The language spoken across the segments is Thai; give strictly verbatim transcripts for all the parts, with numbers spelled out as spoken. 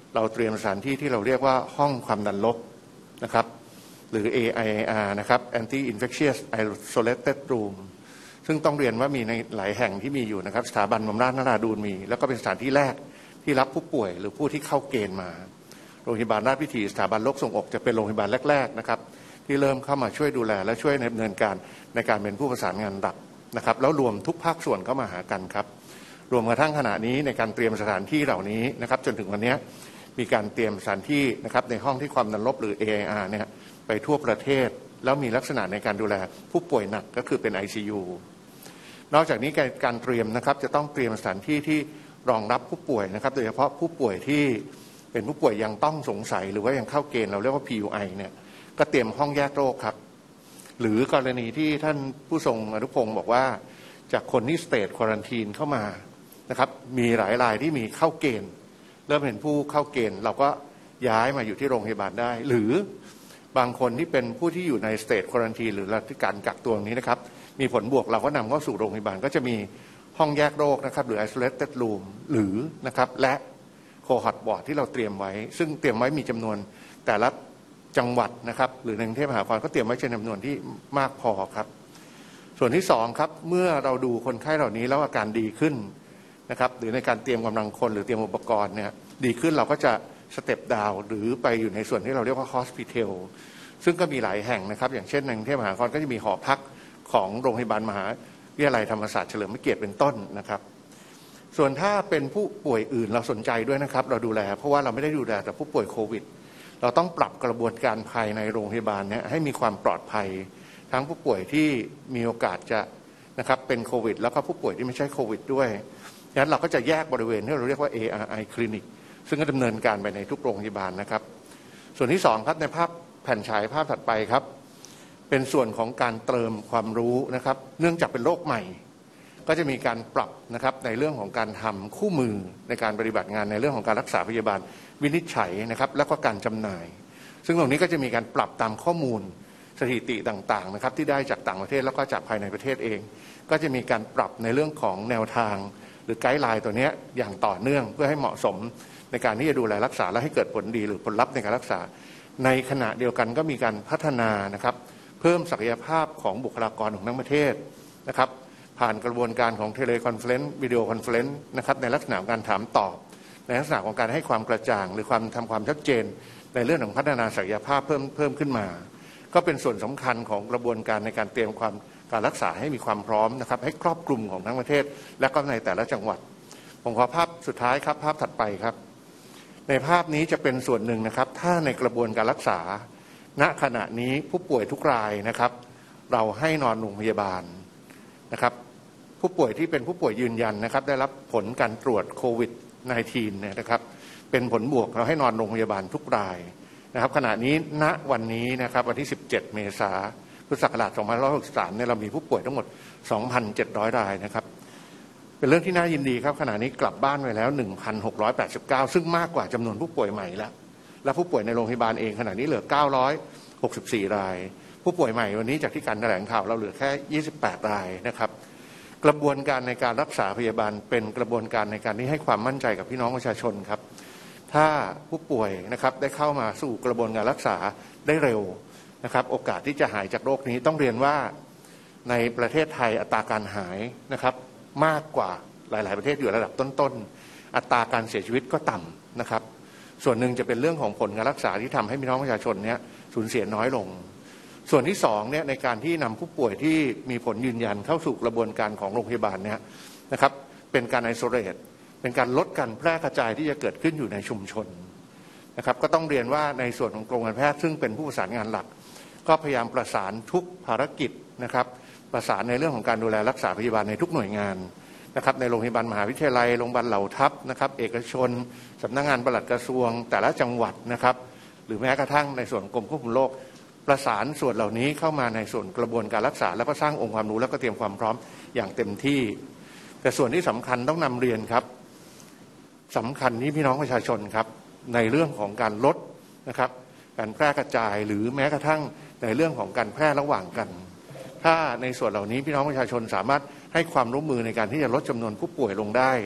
เราเตรียมสถานที่ที่เราเรียกว่าห้องความดันลบนะครับหรือ เอ ไอ อาร์ นะครับ Anti Infectious Isolated Room ซึ่งต้องเรียนว่ามีในหลายแห่งที่มีอยู่นะครับสถาบันบำราศนราดูลมีแล้วก็เป็นสถานที่แรกที่รับผู้ป่วยหรือผู้ที่เข้าเกณฑ์มาโรงพยาบาลราชวิถีสถาบันโรคทรวงอกจะเป็นโรงพยาบาลแรกๆนะครับที่เริ่มเข้ามาช่วยดูแลและช่วยดำเนินการในการเป็นผู้ประสานงานหลักนะครับแล้วรวมทุกภาคส่วนเข้ามาหากันครับรวมกระทั่งขณะนี้ในการเตรียมสถานที่เหล่านี้นะครับจนถึงวันนี้มีการเตรียมสถานที่นะครับในห้องที่ความดันลบหรือ เอ ไอ อาร์ เนี่ยไปทั่วประเทศแล้วมีลักษณะในการดูแลผู้ป่วยหนักก็คือเป็น ไอ ซี ยู นอกจากนี้การเตรียมนะครับจะต้องเตรียมสถานที่ที่รองรับผู้ป่วยนะครับโดยเฉพาะผู้ป่วยที่เป็นผู้ป่วยยังต้องสงสัยหรือว่ายังเข้าเกณฑ์เราเรียกว่า พี ยู ไอ เนี่ยก็เตรียมห้องแยกโรคครับหรือกรณีที่ท่านผู้ทรงอนุพงศ์บอกว่าจากคนที่สเตทควอรันทีนเข้ามานะครับมีหลายรายที่มีเข้าเกณฑ์เริ่มเห็นผู้เข้าเกณฑ์เราก็ย้ายมาอยู่ที่โรงพยาบาลได้หรือบางคนที่เป็นผู้ที่อยู่ในสเตทควอรันทีนหรือที่การกักตัวนี้นะครับมีผลบวกเราก็นำเข้าสู่โรงพยาบาลก็จะมีห้องแยกโรคนะครับหรือ isolated room หรือนะครับและ cohort ward ที่เราเตรียมไว้ซึ่งเตรียมไว้มีจำนวนแต่ละจังหวัดนะครับหรือในกรุงเทพมหานครก็เตรียมไว้จำนวนที่มากพอครับส่วนที่สองครับเมื่อเราดูคนไข้เหล่านี้แล้วอาการดีขึ้นนะครับหรือในการเตรียมกำลังคนหรือเตรียมอุปกรณ์เนี่ยดีขึ้นเราก็จะสเต็ปดาวหรือไปอยู่ในส่วนที่เราเรียกว่า hospital ซึ่งก็มีหลายแห่งนะครับอย่างเช่นในกรุงเทพมหานครก็จะมีหอพักของโรงพยาบาลมหาวิทยาลัยธรรมศาสตร์เฉลิมพระเกียรติเป็นต้นนะครับส่วนถ้าเป็นผู้ป่วยอื่นเราสนใจด้วยนะครับเราดูแลเพราะว่าเราไม่ได้ดูแลแต่ผู้ป่วยโควิดเราต้องปรับกระบวนการภายในโรงพยาบาลเนี่ยให้มีความปลอดภัยทั้งผู้ป่วยที่มีโอกาสจะนะครับเป็นโควิดแล้วก็ผู้ป่วยที่ไม่ใช่โควิดด้วยดังนั้นเราก็จะแยกบริเวณที่เราเรียกว่า เอ อาร์ ไอ Clinic ซึ่งก็ดำเนินการไปในทุกโรงพยาบาลนะครับส่วนที่สองครับในภาพแผ่นฉายภาพถัดไปครับเป็นส่วนของการเติมความรู้นะครับเนื่องจากเป็นโรคใหม่ก็จะมีการปรับนะครับในเรื่องของการทำคู่มือในการปฏิบัติงานในเรื่องของการรักษาพยาบาลวินิจฉัยนะครับแล้วก็การจำหน่ายซึ่งตรงนี้ก็จะมีการปรับตามข้อมูลสถิติต่างๆนะครับที่ได้จากต่างประเทศแล้วก็จากภายในประเทศเองก็จะมีการปรับในเรื่องของแนวทางหรือไกด์ไลน์ตัวนี้อย่างต่อเนื่องเพื่อให้เหมาะสมในการที่จะดูแลรักษาและให้เกิดผลดีหรือผลลัพธ์ในการรักษาในขณะเดียวกันก็มีการพัฒนานะครับเพิ่มศักยภาพของบุคลากรของทั้งประเทศนะครับผ่านกระบวนการของเทเลคอนเฟอเรนซ์วิดีโอคอนเฟอเรนซ์นะครับในลักษณะของการถามตอบในลักษณะของการให้ความกระจ่างหรือความทำความชัดเจนในเรื่องของพัฒนาศักยภาพเพิ่มเพิ่มขึ้นมาก็เป็นส่วนสำคัญของกระบวนการในการเตรียมความการรักษาให้มีความพร้อมนะครับให้ครอบคลุมของทั้งประเทศและก็ในแต่ละจังหวัดผมขอภาพสุดท้ายครับภาพถัดไปครับในภาพนี้จะเป็นส่วนหนึ่งนะครับถ้าในกระบวนการรักษาณขณะนี้ผู้ป่วยทุกรายนะครับเราให้นอนโรงพยาบาลนะครับผู้ป่วยที่เป็นผู้ป่วยยืนยันนะครับได้รับผลการตรวจโควิด สิบเก้า เนี่ยนะครับเป็นผลบวกเราให้นอนโรงพยาบาลทุกรายนะครับขณะนี้ณวันนี้นะครับวันที่สิบเจ็ดเมษายนพุทธศักราชสองพันห้าร้อยหกสิบสามเนี่ยเรามีผู้ป่วยทั้งหมด สองพันเจ็ดร้อย รายนะครับเป็นเรื่องที่น่ายินดีครับขณะนี้กลับบ้านไปแล้ว หนึ่งพันหกร้อยแปดสิบเก้า ซึ่งมากกว่าจำนวนผู้ป่วยใหม่แล้วและผู้ป่วยในโรงพยาบาลเองขณะนี้เหลือเก้าร้อยหกสิบสี่รายผู้ป่วยใหม่วันนี้จากที่การแถลงข่าวเราเหลือแค่ยี่สิบแปดรายนะครับกระบวนการในการรักษาพยาบาลเป็นกระบวนการในการที่ให้ความมั่นใจกับพี่น้องประชาชนครับถ้าผู้ป่วยนะครับได้เข้ามาสู่กระบวนการรักษาได้เร็วนะครับโอกาสที่จะหายจากโรคนี้ต้องเรียนว่าในประเทศไทยอัตราการหายนะครับมากกว่าหลายๆประเทศอยู่ระดับต้นๆอัตราการเสียชีวิตก็ต่ำนะครับส่วนหนึ่งจะเป็นเรื่องของผลการรักษาที่ทำให้พี่น้องประชาชนเนี่ยสูญเสียน้อยลงส่วนที่สองเนี่ยในการที่นำผู้ป่วยที่มีผลยืนยันเข้าสู่กระบวนการของโรงพยาบาลเนี่ยนะครับเป็นการไอโซเลตเป็นการลดการแพร่กระจายที่จะเกิดขึ้นอยู่ในชุมชนนะครับก็ต้องเรียนว่าในส่วนของกรมการแพทย์ซึ่งเป็นผู้ประสานงานหลักก็พยายามประสานทุกภารกิจนะครับประสานในเรื่องของการดูแลรักษาพยาบาลในทุกหน่วยงานนะครับในโรงพยาบาลมหาวิทยาลัยโรงพยาบาลเหล่าทัพนะครับเอกชนสำนักงานปลัดกระทรวงแต่ละจังหวัดนะครับหรือแม้กระทั่งในส่วนกรมควบคุมโรคประสานส่วนเหล่านี้เข้ามาในส่วนกระบวนการรักษาแล้วก็สร้างองค์ความรู้แล้วก็เตรียมความพร้อมอย่างเต็มที่แต่ส่วนที่สำคัญต้องนำเรียนครับสำคัญนี้พี่น้องประชาชนครับในเรื่องของการลดนะครับการแพร่กระจายหรือแม้กระทั่งในเรื่องของการแพร่ระหว่างกันถ้าในส่วนเหล่านี้พี่น้องประชาชนสามารถให้ความร่วมมือในการที่จะลดจำนวนผู้ป่วยลงได้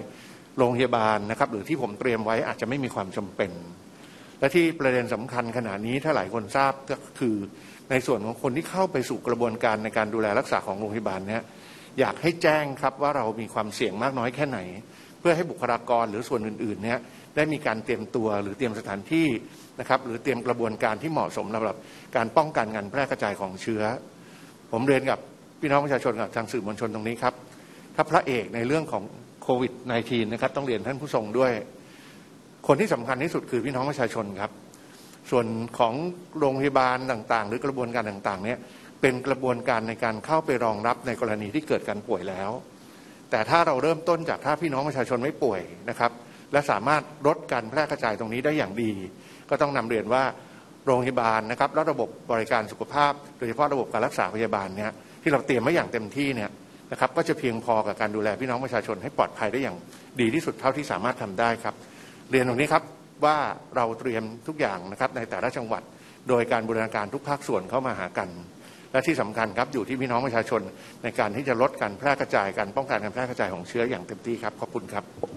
โรงพยาบาลนะครับหรือที่ผมเตรียมไว้อาจจะไม่มีความจำเป็นและที่ประเด็นสำคัญขณะนี้ถ้าหลายคนทราบก็คือในส่วนของคนที่เข้าไปสู่กระบวนการในการดูแลรักษาของโรงพยาบาลเนี่ยอยากให้แจ้งครับว่าเรามีความเสี่ยงมากน้อยแค่ไหนเพื่อให้บุคลากรหรือส่วนอื่นๆเนี่ยได้มีการเตรียมตัวหรือเตรียมสถานที่นะครับหรือเตรียมกระบวนการที่เหมาะสมสำหรับการป้องกันการแพร่กระจายของเชื้อผมเรียนกับพี่น้องประชาชนกับทางสื่อมวลชนตรงนี้ครับถ้าพระเอกในเรื่องของโควิด สิบเก้า นะครับต้องเรียนท่านผู้ทรงด้วยคนที่สำคัญที่สุดคือพี่น้องประชาชนครับส่วนของโรงพยาบาลต่างๆหรือกระบวนการต่างๆเนี่ยเป็นกระบวนการในการเข้าไปรองรับในกรณีที่เกิดการป่วยแล้วแต่ถ้าเราเริ่มต้นจากถ้าพี่น้องประชาชนไม่ป่วยนะครับและสามารถลดการแพร่กระจายตรงนี้ได้อย่างดีก็ต้องนำเรียนว่าโรงพยาบาลนะครับและระบบบริการสุขภาพโดยเฉพาะระบบการรักษาพยาบาลเนี่ยที่เราเตรียมไว้อย่างเต็มที่เนี่ยนะครับก็จะเพียงพอกับการดูแลพี่น้องประชาชนให้ปลอดภัยได้อย่างดีที่สุดเท่าที่สามารถทำได้ครับเรียนตรงนี้ครับว่าเราเตรียมทุกอย่างนะครับในแต่ละจังหวัดโดยการบูรณาการทุกภาคส่วนเข้ามาหากันและที่สำคัญครับอยู่ที่พี่น้องประชาชนในการที่จะลดการแพร่กระจายการป้องกันการแพร่กระจายของเชื้ออย่างเต็มที่ครับขอบคุณครับ